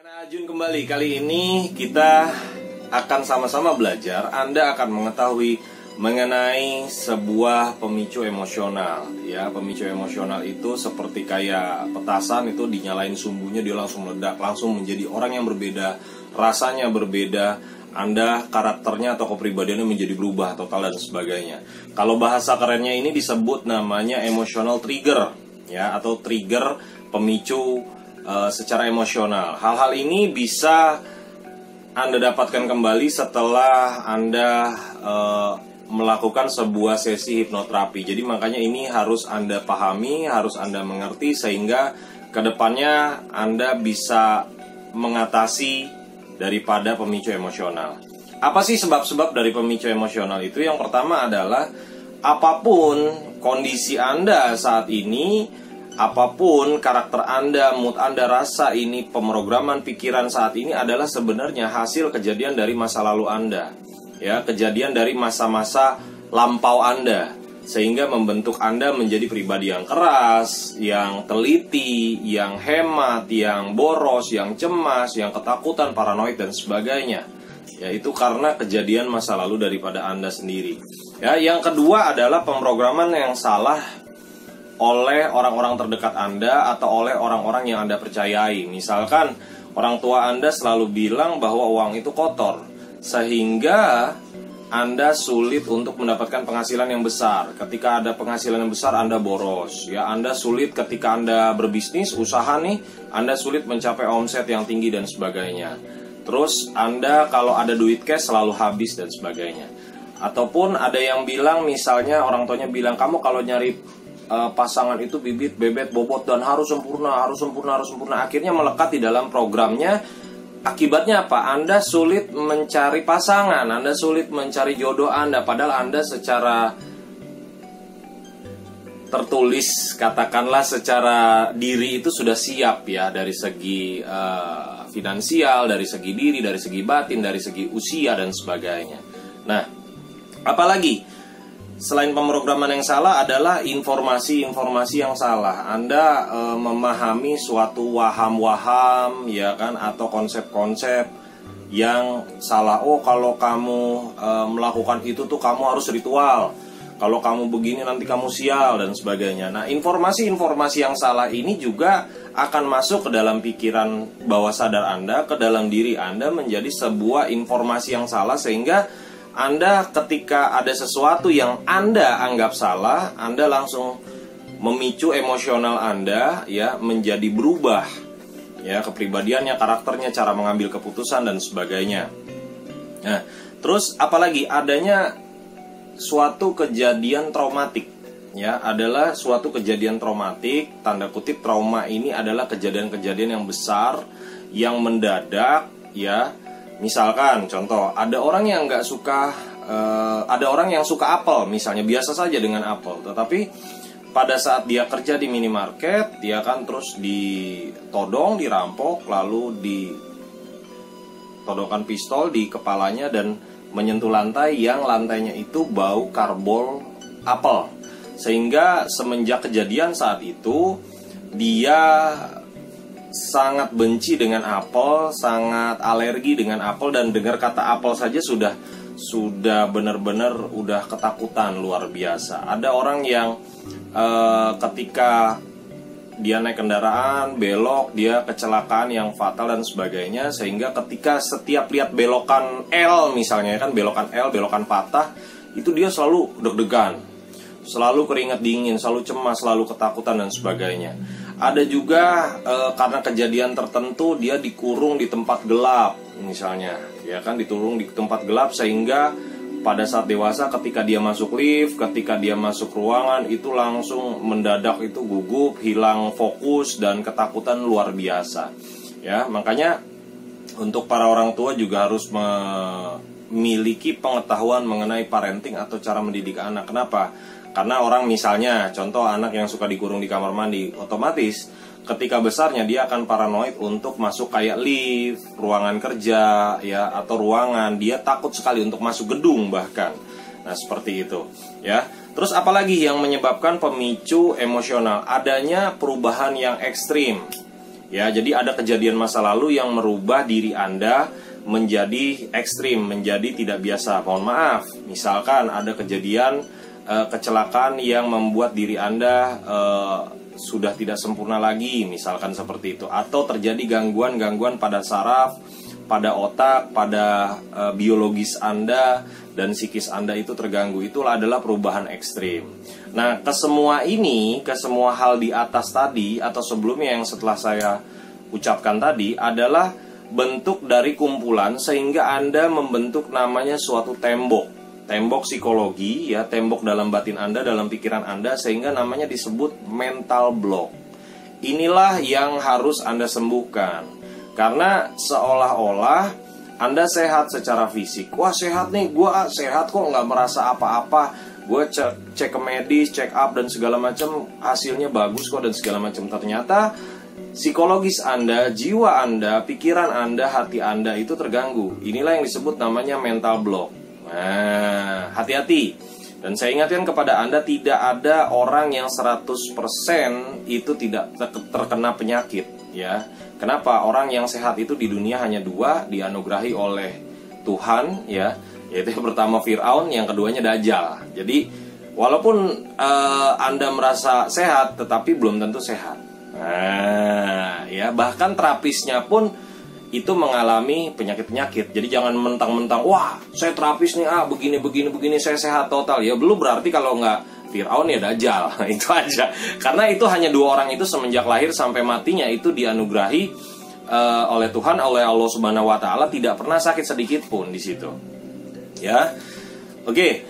Dengan Ajun kembali, kali ini kita akan sama-sama belajar. Anda akan mengetahui mengenai sebuah pemicu emosional. Ya, pemicu emosional itu seperti kayak petasan, itu dinyalain sumbunya dia langsung meledak, langsung menjadi orang yang berbeda, rasanya berbeda. Anda karakternya atau kepribadiannya menjadi berubah total dan sebagainya. Kalau bahasa kerennya ini disebut namanya emotional trigger, ya, atau trigger pemicu secara emosional. Hal-hal ini bisa Anda dapatkan kembali setelah Anda melakukan sebuah sesi hipnoterapi. Jadi makanya ini harus Anda pahami, harus Anda mengerti, sehingga kedepannya Anda bisa mengatasi daripada pemicu emosional. Apa sih sebab-sebab dari pemicu emosional itu? Yang pertama adalah apapun kondisi Anda saat ini, apapun karakter Anda, mood Anda, rasa ini, pemrograman pikiran saat ini adalah sebenarnya hasil kejadian dari masa lalu Anda. Ya, kejadian dari masa-masa lampau Anda, sehingga membentuk Anda menjadi pribadi yang keras, yang teliti, yang hemat, yang boros, yang cemas, yang ketakutan, paranoid dan sebagainya. Ya, itu karena kejadian masa lalu daripada Anda sendiri. Ya, yang kedua adalah pemrograman yang salah oleh orang-orang terdekat Anda atau oleh orang-orang yang Anda percayai. Misalkan orang tua Anda selalu bilang bahwa uang itu kotor, sehingga Anda sulit untuk mendapatkan penghasilan yang besar. Ketika ada penghasilan yang besar, Anda boros. Ya, Anda sulit ketika Anda berbisnis, usaha nih, Anda sulit mencapai omset yang tinggi dan sebagainya. Terus Anda kalau ada duit cash selalu habis dan sebagainya. Ataupun ada yang bilang, misalnya orang tuanya bilang, kamu kalau nyari pasangan itu bibit, bebet, bobot, dan harus sempurna, harus sempurna, harus sempurna. Akhirnya melekat di dalam programnya. Akibatnya apa? Anda sulit mencari pasangan, Anda sulit mencari jodoh Anda, padahal Anda secara tertulis, katakanlah secara diri itu sudah siap, ya, dari segi finansial, dari segi diri, dari segi batin, dari segi usia dan sebagainya. Nah, apalagi selain pemrograman yang salah adalah informasi-informasi yang salah. Anda memahami suatu waham-waham, ya kan, atau konsep-konsep yang salah. Oh, kalau kamu melakukan itu tuh kamu harus ritual. Kalau kamu begini nanti kamu sial dan sebagainya. Nah, informasi-informasi yang salah ini juga akan masuk ke dalam pikiran bawah sadar Anda, ke dalam diri Anda, menjadi sebuah informasi yang salah, sehingga Anda ketika ada sesuatu yang Anda anggap salah, Anda langsung memicu emosional Anda, ya, menjadi berubah, ya, kepribadiannya, karakternya, cara mengambil keputusan dan sebagainya. Nah, terus apalagi adanya suatu kejadian traumatik, ya, adalah suatu kejadian traumatik. Tanda kutip trauma ini adalah kejadian-kejadian yang besar, yang mendadak, ya. Misalkan contoh, ada orang yang nggak suka, ada orang yang suka apel, misalnya biasa saja dengan apel, tetapi pada saat dia kerja di minimarket, dia kan terus ditodong, dirampok, lalu ditodongkan pistol di kepalanya dan menyentuh lantai, yang lantainya itu bau karbol apel, sehingga semenjak kejadian saat itu dia sangat benci dengan apel, sangat alergi dengan apel, dan dengar kata apel saja sudah benar-benar udah ketakutan luar biasa. Ada orang yang ketika dia naik kendaraan belok, dia kecelakaan yang fatal dan sebagainya, sehingga ketika setiap lihat belokan L misalnya, kan, belokan L, belokan patah, itu dia selalu deg-degan, selalu keringat dingin, selalu cemas, selalu ketakutan dan sebagainya. Ada juga karena kejadian tertentu dia dikurung di tempat gelap misalnya, ya kan, dikurung di tempat gelap, sehingga pada saat dewasa ketika dia masuk lift, ketika dia masuk ruangan, itu langsung mendadak itu gugup, hilang fokus dan ketakutan luar biasa. Ya, makanya untuk para orang tua juga harus memiliki pengetahuan mengenai parenting atau cara mendidik anak. Kenapa? Karena orang, misalnya contoh anak yang suka dikurung di kamar mandi, otomatis ketika besarnya dia akan paranoid untuk masuk kayak lift, ruangan kerja, ya, atau ruangan. Dia takut sekali untuk masuk gedung bahkan. Nah, seperti itu, ya. Terus apalagi yang menyebabkan pemicu emosional? Adanya perubahan yang ekstrim, Ya, jadi ada kejadian masa lalu yang merubah diri Anda menjadi ekstrim, menjadi tidak biasa. Mohon maaf, misalkan ada kejadian kecelakaan yang membuat diri Anda sudah tidak sempurna lagi, misalkan seperti itu. Atau terjadi gangguan-gangguan pada saraf, pada otak, pada biologis Anda dan psikis Anda itu terganggu. Itulah adalah perubahan ekstrim. Nah, ke semua hal di atas tadi atau sebelumnya yang setelah saya ucapkan tadi adalah bentuk dari kumpulan sehingga Anda membentuk namanya suatu tembok psikologi, ya, tembok dalam batin Anda, dalam pikiran Anda, sehingga namanya disebut mental block. Inilah yang harus Anda sembuhkan. Karena seolah-olah Anda sehat secara fisik. Wah, sehat nih, gue sehat kok, nggak merasa apa-apa. Gue cek ke medis, check up dan segala macam, hasilnya bagus kok dan segala macam. Ternyata psikologis Anda, jiwa Anda, pikiran Anda, hati Anda itu terganggu. Inilah yang disebut namanya mental block. Nah, hati-hati. Dan saya ingatkan kepada Anda, tidak ada orang yang 100% itu tidak terkena penyakit, ya. Kenapa? Orang yang sehat itu di dunia hanya 2, dianugerahi oleh Tuhan, ya. Yaitu yang pertama Fir'aun, yang keduanya Dajjal. Jadi walaupun Anda merasa sehat, tetapi belum tentu sehat. Nah, ya, bahkan terapisnya pun itu mengalami penyakit-penyakit. Jadi jangan mentang-mentang, wah, saya terapis nih, begini, saya sehat total. Ya belum berarti kalau nggak Fir'aun ya Dajjal. Itu aja. Karena itu hanya 2 orang itu semenjak lahir sampai matinya itu dianugerahi oleh Tuhan, oleh Allah Subhanahu Wa Taala, tidak pernah sakit sedikit pun di situ. Ya, oke.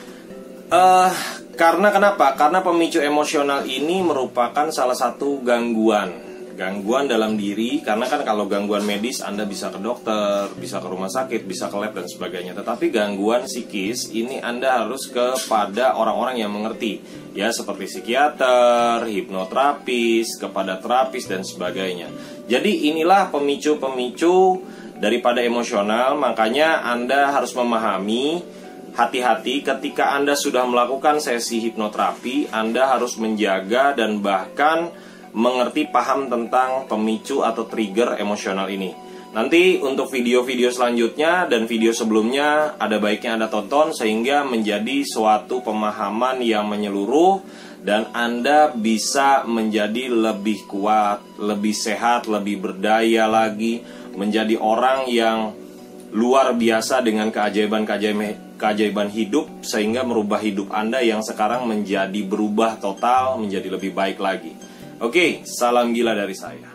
Karena kenapa? Karena pemicu emosional ini merupakan salah satu gangguan dalam diri. Karena kan kalau gangguan medis Anda bisa ke dokter, bisa ke rumah sakit, bisa ke lab dan sebagainya. Tetapi gangguan psikis ini Anda harus kepada orang-orang yang mengerti, ya, seperti psikiater, hipnoterapis, kepada terapis dan sebagainya. Jadi inilah pemicu-pemicu daripada emosional. Makanya Anda harus memahami, hati-hati ketika Anda sudah melakukan sesi hipnoterapi. Anda harus menjaga dan bahkan mengerti, paham tentang pemicu atau trigger emosional ini. Nanti untuk video-video selanjutnya dan video sebelumnya ada baiknya Anda tonton sehingga menjadi suatu pemahaman yang menyeluruh dan Anda bisa menjadi lebih kuat, lebih sehat, lebih berdaya lagi, menjadi orang yang luar biasa dengan keajaiban hidup, sehingga merubah hidup Anda yang sekarang menjadi berubah total, menjadi lebih baik lagi. Oke, salam gila dari saya.